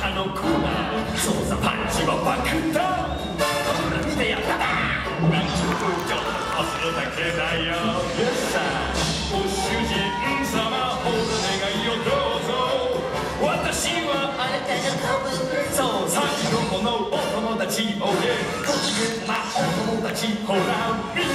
あのコーナーそうさパンチは爆弾ほら見てやっただなんちゅうちょっとこするだけだよよっしゃご主人様ほど願いをどうぞ私はあなたの子分そう最後のお友達おいでご機嫌なお友達ほら見